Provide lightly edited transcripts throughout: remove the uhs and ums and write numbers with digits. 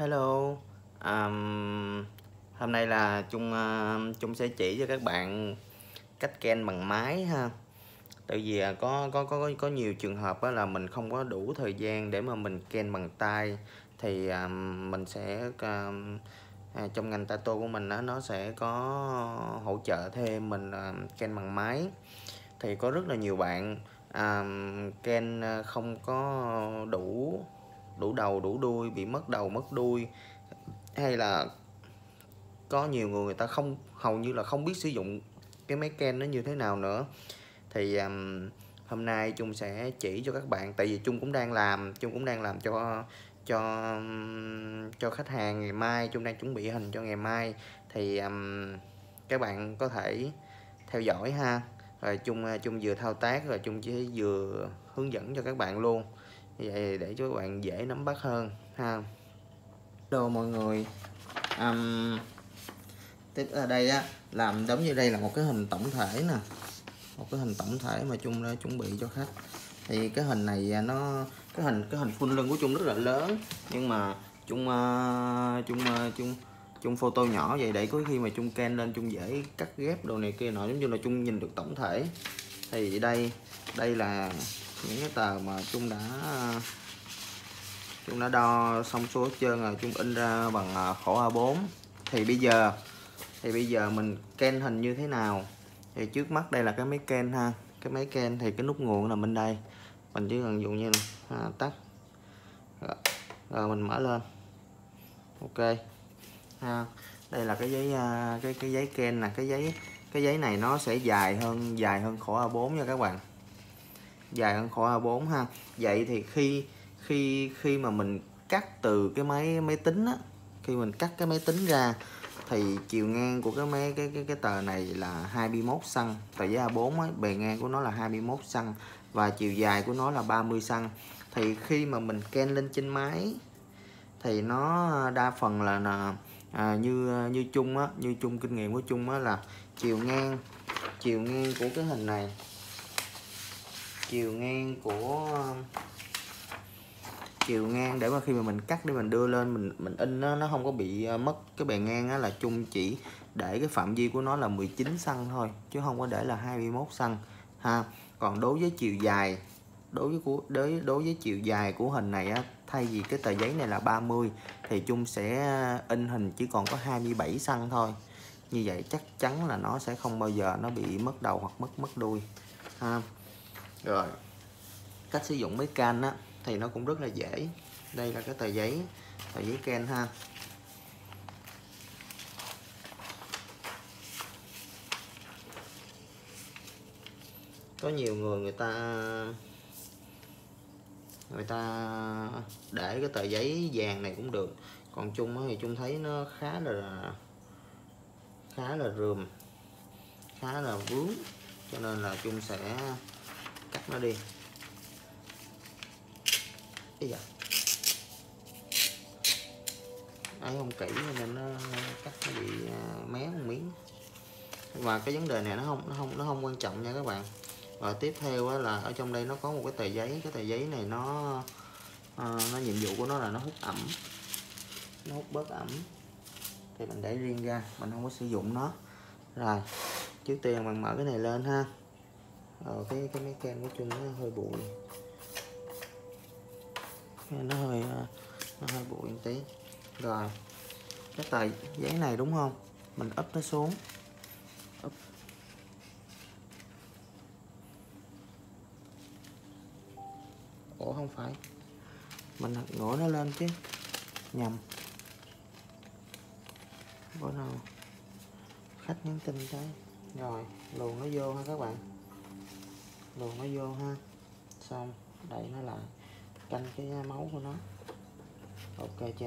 Hello, hôm nay là Trung sẽ chỉ cho các bạn cách ken bằng máy ha. Tại vì có nhiều trường hợp á, là mình không có đủ thời gian để mà mình ken bằng tay, thì mình sẽ trong ngành tattoo của mình á, nó sẽ có hỗ trợ thêm mình ken bằng máy. Thì có rất là nhiều bạn ken không có đủ đầu đủ đuôi, bị mất đầu mất đuôi, hay là có nhiều người người ta hầu như là không biết sử dụng cái máy ken nó như thế nào nữa. Thì hôm nay Trung sẽ chỉ cho các bạn, tại vì Trung cũng đang làm cho khách hàng ngày mai. Trung đang chuẩn bị hình cho ngày mai, thì các bạn có thể theo dõi ha. Rồi Trung vừa thao tác, rồi Trung chỉ vừa hướng dẫn cho các bạn luôn, như vậy để cho các bạn dễ nắm bắt hơn ha. Hello mọi người, tiếp ở đây á, làm giống như đây là một cái hình tổng thể nè, một cái hình tổng thể mà Trung đã chuẩn bị cho khách. Thì cái hình này cái hình full lưng của Trung rất là lớn, nhưng mà Trung photo nhỏ vậy để có khi mà Trung ken lên Trung dễ cắt ghép đồ này kia nọ, giống như là Trung nhìn được tổng thể. Thì đây là những cái tờ mà Trung đã đo xong số hết trơn rồi, Trung in ra bằng khổ A4. Thì bây giờ mình ken hình như thế nào? Thì trước mắt đây là cái máy ken ha. Cái máy ken thì cái nút nguồn nằm bên đây, mình chỉ cần dùng như này, tắt rồi mình mở lên, ok ha. Đây là cái giấy cái giấy ken nè. Cái giấy này nó sẽ dài hơn khổ A4 nha các bạn, dài hơn khổ A4 ha. Vậy thì khi mà mình cắt từ cái máy tính á, khi mình cắt cái máy tính ra thì chiều ngang của cái tờ này là 21 cm. Tờ giấy A4 ấy, bề ngang của nó là 21 cm và chiều dài của nó là 30 cm. Thì khi mà mình ken lên trên máy thì nó đa phần là như Chung kinh nghiệm của Chung á, là chiều ngang của cái hình này, chiều ngang để mà khi mà mình cắt để mình đưa lên mình in nó không có bị mất cái bề ngang á, là Chung chỉ để cái phạm vi của nó là 19 cm thôi, chứ không có để là 21 cm ha. Còn đối với chiều dài, đối với chiều dài của hình này á, thay vì cái tờ giấy này là 30 thì Chung sẽ in hình chỉ còn có 27 cm thôi. Như vậy chắc chắn là nó sẽ không bao giờ nó bị mất đầu hoặc mất đuôi ha. Rồi cách sử dụng máy can á thì nó cũng rất là dễ. Đây là cái tờ giấy ken ha. Có nhiều người ta để cái tờ giấy vàng này cũng được, còn Chung thì Chung thấy nó khá là rườm, khá là vướng, cho nên là Chung sẽ cắt nó đi. Ấy không kỹ nên nó cắt nó bị méo một miếng. Và cái vấn đề này nó không quan trọng nha các bạn. Và tiếp theo là ở trong đây nó có một cái tờ giấy. Cái tờ giấy này nó nhiệm vụ của nó là nó hút ẩm, nó hút bớt ẩm, thì mình để riêng ra, mình không có sử dụng nó. Rồi trước tiên mình mở cái này lên ha. Cái máy ken của Chung nó hơi bụi, nó hơi bụi một tí. Rồi cái tờ giấy này đúng không, mình úp nó xuống, ủa không phải, mình ngửa nó lên chứ, nhầm. Bữa nào khách nhắn tin cái rồi luồn nó vô ha các bạn, luồn nó vô ha, xong đậy nó lại, canh cái máu của nó, ok chưa.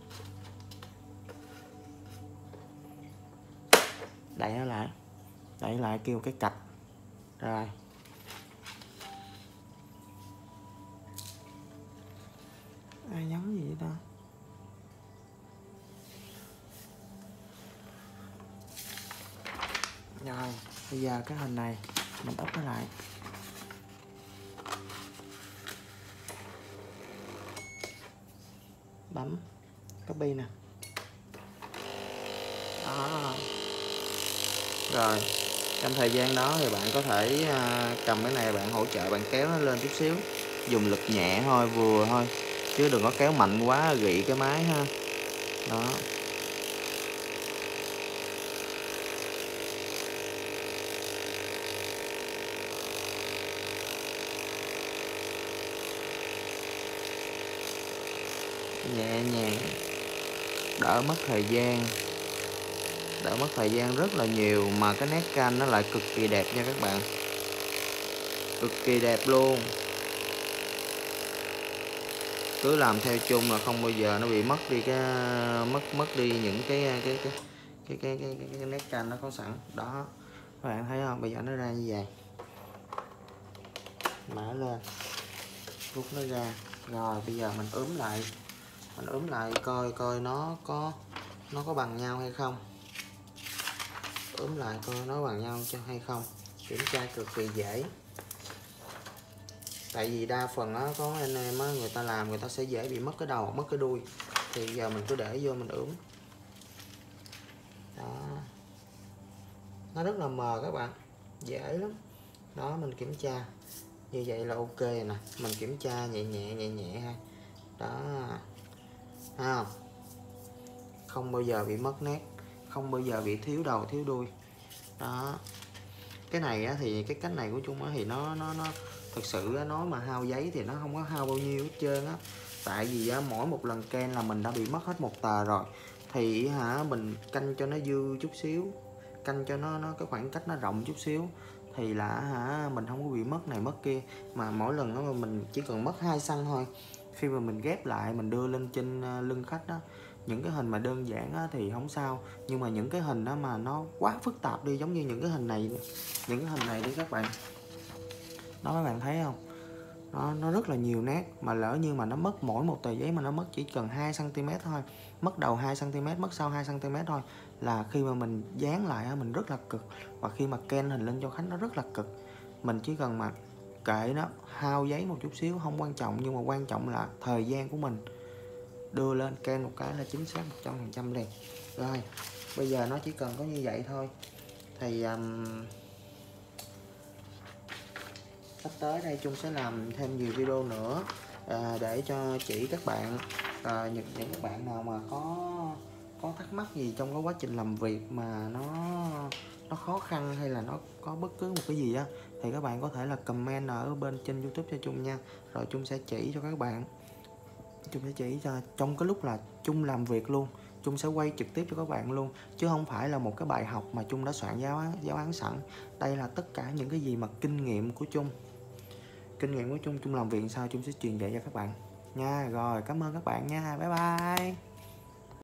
Đậy nó lại, kêu cái cạch. Rồi ai nhắn gì vậy ta. Rồi bây giờ cái hình này mình úp nó lại, bấm cái bi nè. Đó. Rồi trong thời gian đó thì bạn có thể cầm cái này bạn hỗ trợ bạn kéo nó lên chút xíu, dùng lực nhẹ thôi, vừa thôi, chứ đừng có kéo mạnh quá gị cái máy ha. Đó. Nhẹ nhàng, đỡ mất thời gian, đỡ mất thời gian rất là nhiều, mà cái nét canh nó lại cực kỳ đẹp nha các bạn, cực kỳ đẹp luôn. Cứ làm theo chung là không bao giờ nó bị mất đi cái mất đi những cái nét canh nó có sẵn. Đó các bạn thấy không, bây giờ nó ra như vậy, mở lên rút nó ra. Rồi bây giờ mình ướm lại coi nó có bằng nhau hay không, ướm lại coi nó bằng nhau cho hay không. Kiểm tra cực kỳ dễ, tại vì đa phần á có anh em á, người ta làm người ta sẽ dễ bị mất cái đầu mất cái đuôi, thì giờ mình cứ để vô mình ướm. Đó, nó rất là mờ các bạn, dễ lắm. Đó, mình kiểm tra như vậy là ok nè, mình kiểm tra nhẹ nhẹ ha. Đó, thấy không, không bao giờ bị mất nét, không bao giờ bị thiếu đầu thiếu đuôi. Đó, cái này á, thì cái cách này của Trung á, thì nó thực sự á, nói mà hao giấy thì nó không có hao bao nhiêu hết trơn á, tại vì á, mỗi một lần can là mình đã bị mất hết một tờ rồi, thì hả mình canh cho nó dư chút xíu, canh cho nó cái khoảng cách nó rộng chút xíu, thì là hả mình không có bị mất này mất kia. Mà mỗi lần đó mà mình chỉ cần mất 2 xăng thôi, khi mà mình ghép lại mình đưa lên trên lưng khách đó, những cái hình mà đơn giản á, thì không sao, nhưng mà những cái hình đó mà nó quá phức tạp đi, giống như những cái hình này, đi các bạn, đó các bạn thấy không, nó rất là nhiều nét, mà lỡ như mà nó mất mỗi một tờ giấy mà nó mất chỉ cần 2 cm thôi, mất đầu 2 cm, mất sau 2 cm thôi, là khi mà mình dán lại mình rất là cực, và khi mà ken hình lên cho khách nó rất là cực. Mình chỉ cần mà kệ nó hao giấy một chút xíu không quan trọng, nhưng mà quan trọng là thời gian của mình, đưa lên ken một cái là chính xác 100% liền. Rồi bây giờ nó chỉ cần có như vậy thôi, thì sắp tới đây Trung sẽ làm thêm nhiều video nữa để cho chỉ các bạn, những các bạn nào mà có thắc mắc gì trong cái quá trình làm việc mà nó khó khăn, hay là nó có bất cứ một cái gì á, thì các bạn có thể là comment ở bên trên YouTube cho Trung nha, rồi Trung sẽ chỉ cho các bạn. Trung sẽ chỉ cho trong cái lúc là Trung làm việc luôn, Trung sẽ quay trực tiếp cho các bạn luôn, chứ không phải là một cái bài học mà Trung đã soạn giáo án sẵn. Đây là tất cả những cái gì mà kinh nghiệm của Trung làm việc sao Trung sẽ truyền dạy cho các bạn nha. Rồi cảm ơn các bạn nha, bye bye.